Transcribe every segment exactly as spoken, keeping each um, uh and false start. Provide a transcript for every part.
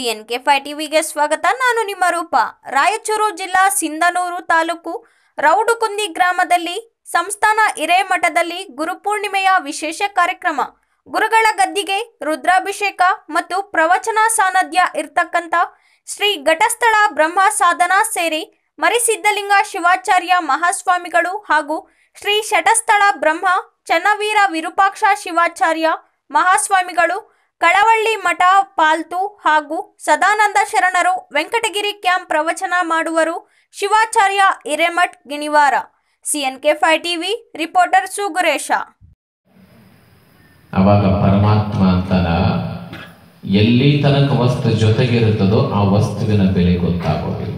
CNK five ಟಿವಿಗೆ ಸ್ವಾಗತ. ನಾನು ನಿಮ್ಮ ರೂಪ. ರಾಯಚೂರು ಜಿಲ್ಲಾ ಸಿಂಧನೂರು ತಾಲೂಕು ರೌಡುಕುಂದಿ ಗ್ರಾಮದಲ್ಲಿ ಸಂಸ್ಥಾನ ಹಿರೇಮಠದಲ್ಲಿ ಗುರುಪೂರ್ಣಿಮೆಯ ವಿಶೇಷ ಕಾರ್ಯಕ್ರಮ. ಗುರುಗಳ ಗದ್ದಿಗೆ ರುದ್ರಾಭಿಷೇಕ ಮತ್ತು ಪ್ರವಚನ ಸಾನ್ನಿಧ್ಯ ಇರ್ತಕ್ಕಂಥ ಶ್ರೀ ಘಟಸ್ಥಳ ಬ್ರಹ್ಮ ಸಾಧನಾ ಸೇರಿ ಮರಿಸಿದ್ದಲಿಂಗ ಶಿವಾಚಾರ್ಯ ಮಹಾಸ್ವಾಮಿಗಳು ಹಾಗೂ ಶ್ರೀ ಶಟಸ್ಥಳ ಬ್ರಹ್ಮ ಚನ್ನವೀರ ವಿರೂಪಾಕ್ಷ ಶಿವಾಚಾರ್ಯ ಮಹಾಸ್ವಾಮಿಗಳು, ಕಳವಳ್ಳಿ ಮಠ ಪಾಲ್ತು ಹಾಗೂ ಸದಾನಂದ ಶರಣರು ವೆಂಕಟಗಿರಿ ಕ್ಯಾಂಪ್ ಪ್ರವಚನ ಮಾಡುವರು. Shivacharya Hiremath Ginivara. CNK five TV reporter Suguresh. ಅವಾಗ ಪರಮಾತ್ಮ ಅಂತನ ಎಲ್ಲಿ ತನಕ ವಸ್ತು ಜೊತೆಗಿರುತ್ತದೋ ಆ ವಸ್ತುವಿನ ಬೆಲೆ ಗೊತ್ತಾಗೋದಿಲ್ಲ.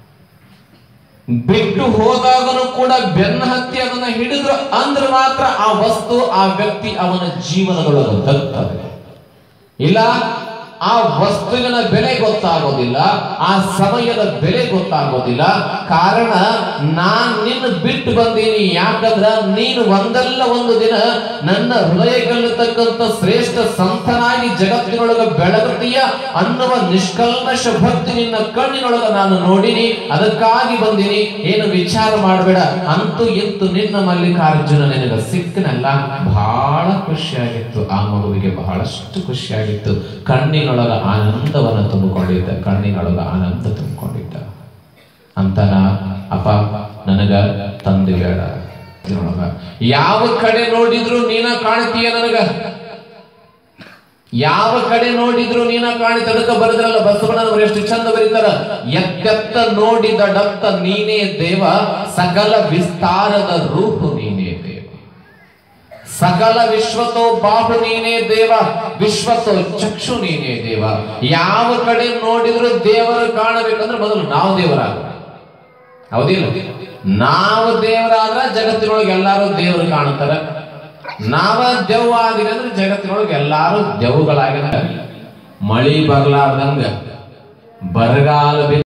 ಬಿಟ್ಟು ಹೋದಾಗನು ಕೂಡ ಬೆನ್ನ ಹತ್ತಿ ಅದನ್ನ ಹಿಡಿದ್ರು ಅಂದ್ರೆ ಮಾತ್ರ ಆ ವಸ್ತು ಆ ವ್ಯಕ್ತಿ ಅವನ ಜೀವನದೊಳಗೆ ದಕ್ತದೆ. ಇಲ್ಲ, ಆ ವಸ್ತುವಿನ ಬೆಲೆ ಗೊತ್ತಾಗೋದಿಲ್ಲ, ಆ ಸಮಯದ ಬೆಲೆ ಗೊತ್ತಾಗೋದಿಲ್ಲ. ಕಾರಣ, ನಾನ್ ನಿನ್ನ ಬಿಟ್ಟು ಬಂದೀನಿ. ಯಾಕಂದ್ರ ನೀನು ಒಂದಲ್ಲ ಒಂದು ದಿನ ನನ್ನ ಹೃದಯಗಲ್ಲತಕ್ಕಂಥ ಶ್ರೇಷ್ಠ ಸಂತನಾಗಿ ಜಗತ್ತಿನೊಳಗ ಬೆಳಗುತ್ತೀಯ ಅನ್ನುವ ನಿಷ್ಕಲ್ಮಶ ಭಕ್ತಿ ನಿನ್ನ ಕಣ್ಣಿನೊಳಗ ನಾನು ನೋಡಿನಿ. ಅದಕ್ಕಾಗಿ ಬಂದೀನಿ. ಏನು ವಿಚಾರ ಮಾಡಬೇಡ. ಅಂತೂ ಇಂತು ನಿನ್ನ ಮಲ್ಲಿಕಾರ್ಜುನ ನಿನಗ ಸಿಕ್ಕನಲ್ಲ. ಬಹಳ ಖುಷಿಯಾಗಿತ್ತು. ಆ ಮಗುವಿಗೆ ಬಹಳಷ್ಟು ಖುಷಿಯಾಗಿತ್ತು. ಕಣ್ಣಿನ ಒಳಗ ಆನಂದವನ್ನು ತುಂಬಿಕೊಂಡಿದ್ದ ಕಣ್ಣಿನೊಳಗ ಆನಂದ ತುಂಬಿಕೊಂಡಿದ್ದ ಅಂತನ ಅಪ್ಪ ನನಗ ತಂದು ಬೇಡ. ಯಾವ ಕಡೆ ನೋಡಿದ್ರು ನೀನ ಕಾಣ್ತೀಯ ನನಗ, ಯಾವ ಕಡೆ ನೋಡಿದ್ರು ನೀನ ಕಾಣಿತ. ಅದಕ್ಕೆ ಬರೆದ್ರಲ್ಲ ಬಸವಣ್ಣನವರು ಎಷ್ಟು ಚಂದ ಬರೀತಾರ. ಎತ್ತೆತ್ತ ನೋಡಿದ ಡತ್ತ ನೀನೇ ದೇವ, ಸಕಲ ವಿಸ್ತಾರದ ರೂಪು ನೀನೇ ದೇವ. ಸಕಲ ವಿಶ್ವತೋ ಬಾಹು ನೀನೇ ದೇವ, ವಿಶ್ವತೋ ಚಕ್ಷು ನೀನೇ ದೇವ. ಯಾವ ಕಡೆ ನೋಡಿದ್ರು ದೇವರು ಕಾಣಬೇಕಂದ್ರೆ ಮೊದಲು ನಾವು ದೇವರಾಗ, ಹೌದಿಲ್ಲ? ನಾವು ದೇವರಾದ್ರ ಜಗತ್ತಿನೊಳಗೆ ಎಲ್ಲಾರು ದೇವರು ಕಾಣ್ತಾರ. ನಾವ ದೆವ್ವ ಆದಿಲ್ಲ ಅಂದ್ರೆ ಜಗತ್ತಿನೊಳಗೆ ಎಲ್ಲಾರು ದೆವ್ವಗಳಾಗಿರ. ಮಳಿ ಬರ್ಲಾರ್ದಂಗ ಬರಗಾಲ